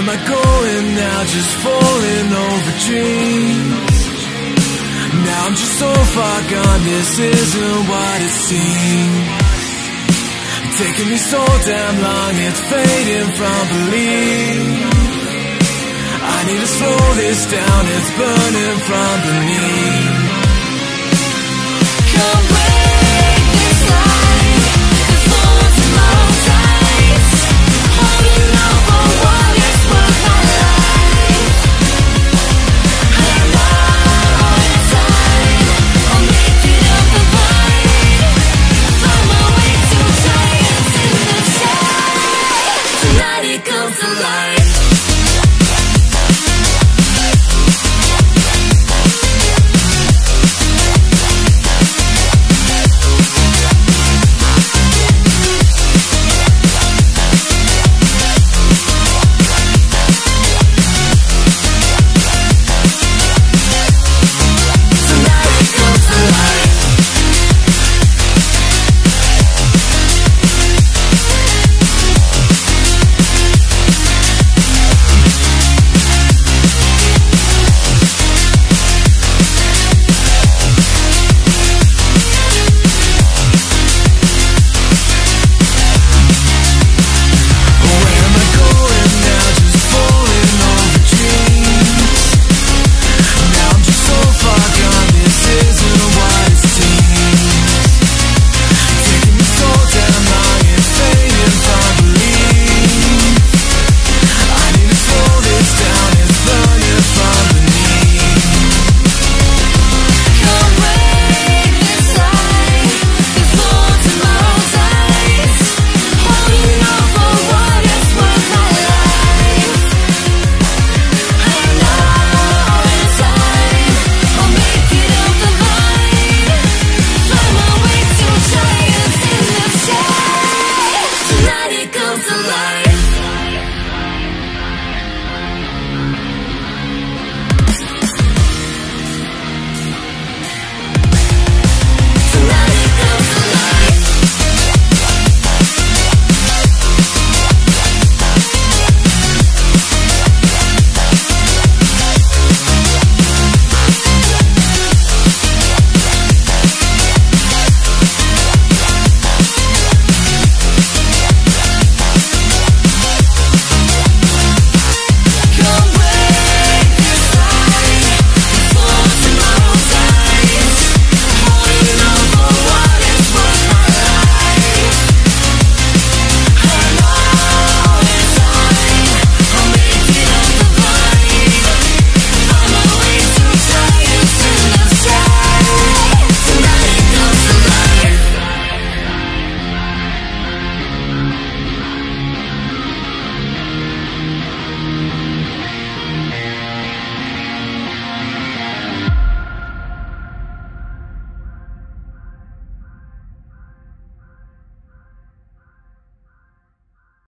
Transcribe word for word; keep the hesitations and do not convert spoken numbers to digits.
am I going now? Just falling over dreams. Now I'm just so far gone, this isn't what it seems. Taking me so damn long, it's fading from belief. I need to slow this down, it's burning from